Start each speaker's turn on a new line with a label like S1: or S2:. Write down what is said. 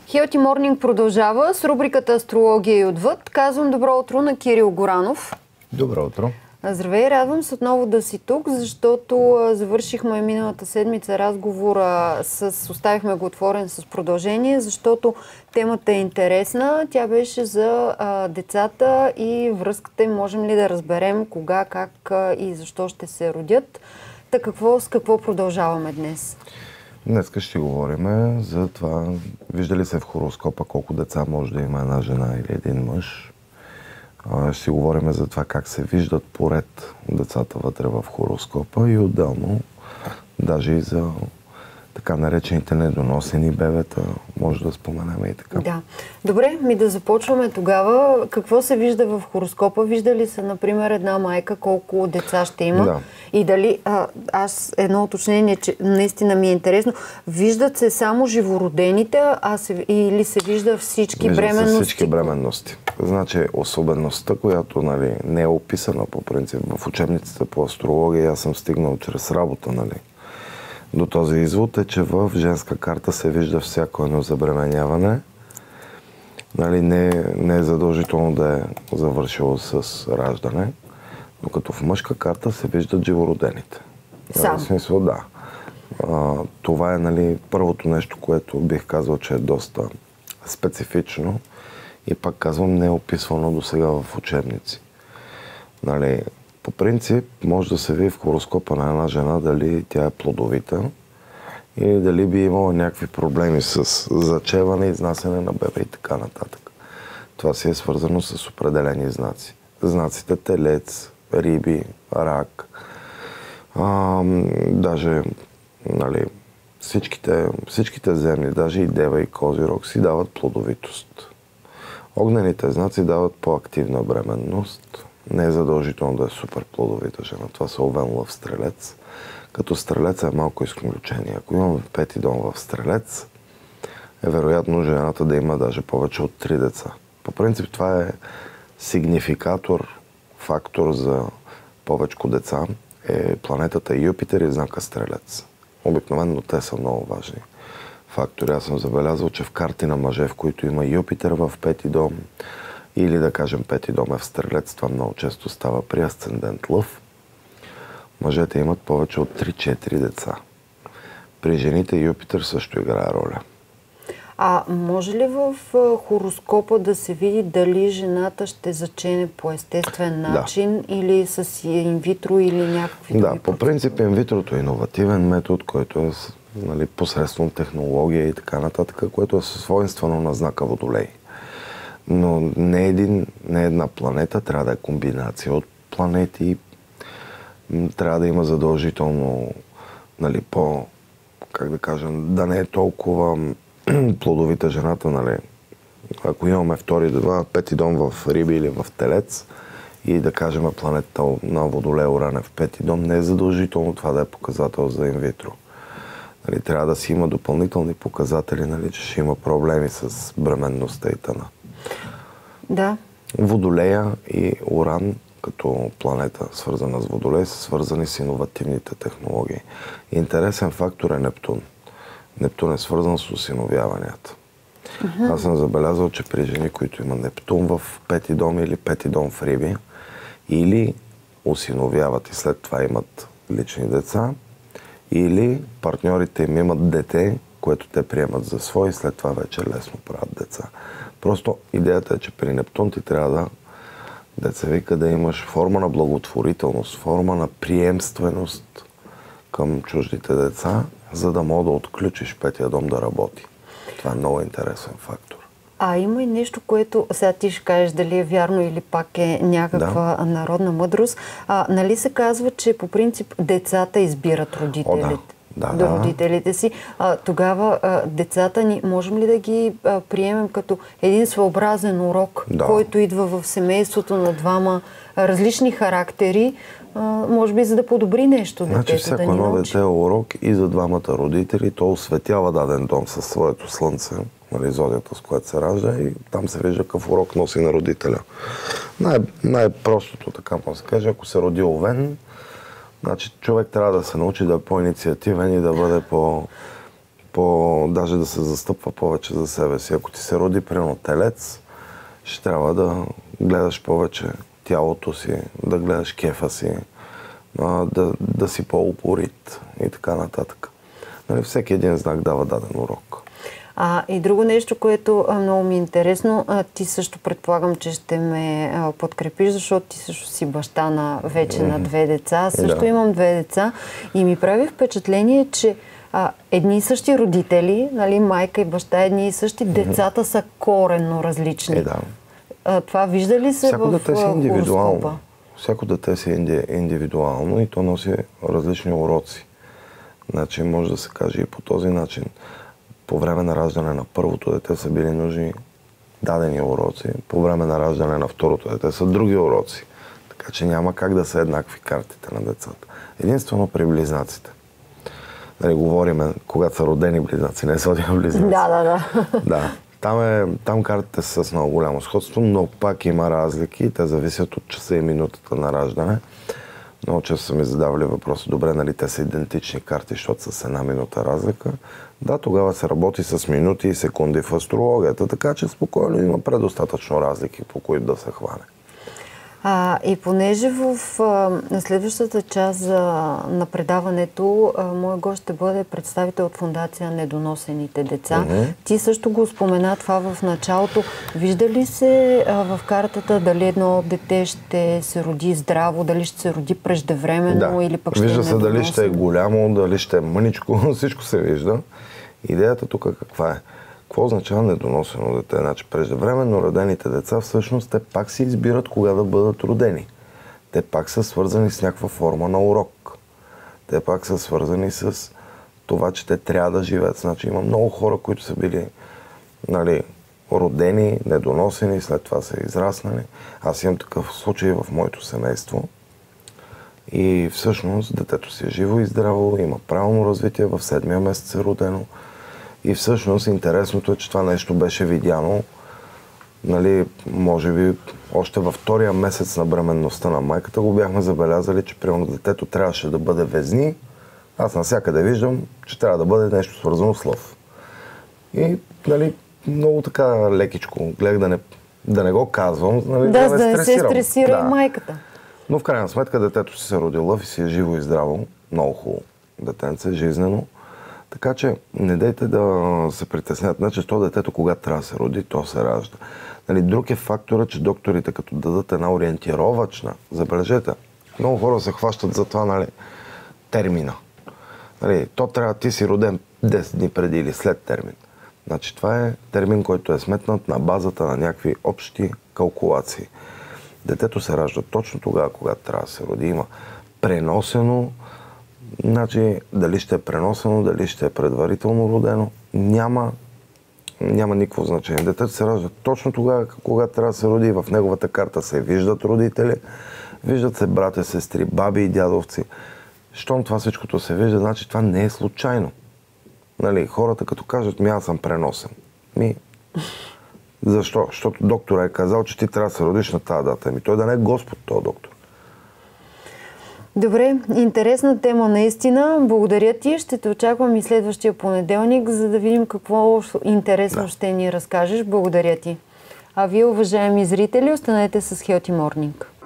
S1: Healthy Morning продължава с рубриката Астрология и отвъд. Казвам добро утро на Кирил Горанов.
S2: Добро утро.
S1: Здравей, радвам се отново да си тук, защото завършихме миналата седмица разговора оставихме го отворен с продължение, защото темата е интересна. Тя беше за децата и връзката им. Можем ли да разберем кога, как и защо ще се родят? С какво продължаваме днес?
S2: Днес ще говорим за това, вижда ли се в хороскопа колко деца може да има една жена или един мъж. Ще говорим за това как се виждат поред децата вътре в хороскопа и отделно даже и за така наречените недоносени бебета, може да споменем и така.
S1: Да. Добре, да започваме тогава. Какво се вижда в хороскопа? Вижда ли се, например, една майка колко деца ще има?
S2: Да.
S1: И дали, аз едно уточнение, че наистина ми е интересно, виждат се само живородените или се вижда всички бременности?
S2: Виждат се всички бременности. Значи особеността, която не е описана по принцип в учебниците по астрология, аз съм стигнал чрез работа, до този извод е, че в женска карта се вижда всяко едно забременяване. Не е задължително да е завършило с раждане, докато в мъжка карта се виждат живородените. В смисъл, да. Това е първото нещо, което бих казал, че е доста специфично и пак казвам, не е описвано до сега в учебници. По принцип, може да се види в хороскопа на една жена дали тя е плодовита или дали би имала някакви проблеми с зачеване, изнасяне на бебе и така нататък. Това си е свързано с определени знаци. Знаците Телец, Риби, Рак, даже всичките земли, даже и Дева и Козирог си дават плодовитост. Огнените знаци дават по-активна бременност. Не е задължително да е супер плодовита жена. Това са Овен, Лъв, Стрелец. Като Стрелец е малко изключение. Ако имаме пети дом в Стрелец, е вероятно жената да има даже повече от 3 деца. По принцип това е сигнификатор, фактор за повечко деца е планетата Юпитер и знака Стрелец. Обикновено те са много важни фактори. Аз съм забелязал, че в карти на мъже, в които има Юпитер в пети дом, или да кажем пети дом е в Стрелец, това много често става при асцендент Лъв, мъжете имат повече от 3-4 деца. При жените Юпитер също играе роля.
S1: Може ли в хороскопа да се види дали жената ще зачене по естествен начин или с инвитро или някакви други?
S2: Да, по принцип инвитрото е иновативен метод, който е посредством технология и така нататък, което е свойствено на знака Водолей. Но не една планета, трябва да е комбинация от планети. Трябва да има задължително, да не е толкова плодовита жената, Ако имаме пети дом в Риби или в Телец и да кажем планетата на Водолей Уран в пети дом, не е задължително това да е показател за инвитро. Трябва да си има допълнителни показатели, че ще има проблеми с бременността и т.н.
S1: Да.
S2: Водолея и Уран като планета, свързана с Водолей, са свързани с иновативните технологии. Интересен фактор е Нептун. Нептун е свързан с осиновяванията. Аз съм забелязал, че при жени, които има Нептун в пети дом или пети дом в Риби, или осиновяват и след това имат лични деца, или партньорите им имат дете, което те приемат за свой и след това вече лесно правят деца. Просто идеята е, че при Нептун ти трябва да имаш форма на благотворителност, форма на приемственост към чуждите деца, за да мога да отключиш петия дом да работи. Това е много интересен фактор.
S1: Има и нещо, което сега ти ще кажеш дали е вярно или пак е някаква народна мъдрост. Нали се казва, че по принцип децата избират родителите? Родителите си. Тогава децата ни, можем ли да ги приемем като един своеобразен урок, който идва в семейството на двама различни характери, може би за да подобри нещо детето,
S2: значи, всяко едно дете е урок и за двамата родители. То осветява даден дом със своето слънце, зодията, с което се ражда, и там се вижда какъв урок носи на родителя. Най-простото, така може да се каже, ако се роди Овен, значи човек трябва да се научи да е по-инициативен и да бъде даже да се застъпва повече за себе си. Ако ти се роди примерно телец, ще трябва да гледаш повече тялото си, да гледаш кефа си, да си по-упорит и така нататък. Нали, всеки един знак дава даден урок.
S1: И друго нещо, което много ми е интересно, ти също предполагам, че ще ме подкрепиш, защото ти също си баща на вече на 2 деца. Аз също имам 2 деца и ми прави впечатление, че едни и същи родители, нали, майка и баща, едни и същи, децата са коренно различни. Това вижда ли се в хороскопа?
S2: Всяко дете си е индивидуално и то носи различни уроци. Значи може да се каже и по този начин. По време на раждане на първото дете са били нужни дадени уроци, по време на раждане на второто дете са други уроци. Така че няма как да са еднакви картите на децата. Единствено при близнаците. Нали, говорим, когато са родени близнаци, не са родени близнаци. Да. Там картите са с много голямо сходство, но пак има разлики. Те зависят от часа и минутата на раждане. Много често са ми задавали въпроса, добре, нали те са идентични карти, защото са с 1 минута разлика. Да, тогава се работи с минути и секунди в астрологията, така че спокойно има предостатъчно разлики, по които да се хване.
S1: И понеже в следващата част на предаването моят гост ще бъде представител от Фондация Недоносените деца. Ти също го спомена това в началото. Вижда ли се в картата дали едно дете ще се роди здраво, дали ще се роди преждевременно или пък ще е недоносено?
S2: Вижда се дали ще е голямо, дали ще е мъничко, всичко се вижда. Идеята тук каква е? Какво означава недоносено дете? Значи преждевременно родените деца всъщност те пак си избират кога да бъдат родени. Те пак са свързани с някаква форма на урок. Те пак са свързани с това, че те трябва да живеят. Значи има много хора, които са били родени, недоносени, след това са израснали. Аз имам такъв случай в моето семейство. И всъщност детето си е живо и здраво, има правилно развитие, в 7-я месец е родено. И всъщност интересното е, че това нещо беше видяно, може би още във 2-я месец на бременността на майката го бяхме забелязали, че примерно детето трябваше да бъде везни. Аз навсякъде виждам, че трябва да бъде нещо свързано с лъв. И много така лекичко, гледах да не го казвам, да
S1: не се стресира и майката.
S2: Но в крайна сметка детето си се роди лъв и си е живо и здраво, много хубаво. Детенце, жизнено. Така че не дейте да се притеснят. Значи, то детето, когато трябва да се роди, то се ражда. Друг е фактора, че докторите, като дадат една ориентировачна, забележете, много хора се хващат за това, термина. То трябва, ти си роден 10 дни преди или след термин. Значи, това е термин, който е сметнат на базата на някакви общи калкулации. Детето се ражда точно тогава, когато трябва да се роди. Има преносено. Значи, дали ще е преносено, дали ще е предварително родено, няма никакво значение. Детето се ражда точно тогава, когато трябва да се роди. В неговата карта се виждат родители, виждат се братя, сестри, баби и дядовци. Щом това всичкото се вижда, значи това не е случайно. Хората като кажат, аз съм преносен. Защо? Защото доктора е казал, че ти трябва да се родиш на тази дата. Той да не е Господ, този доктор.
S1: Добре, интересна тема наистина. Благодаря ти. Ще те очаквам и следващия понеделник, за да видим какво интересно ще ни разкажеш. Благодаря ти. А вие, уважаеми зрители, останете с Healthy Morning.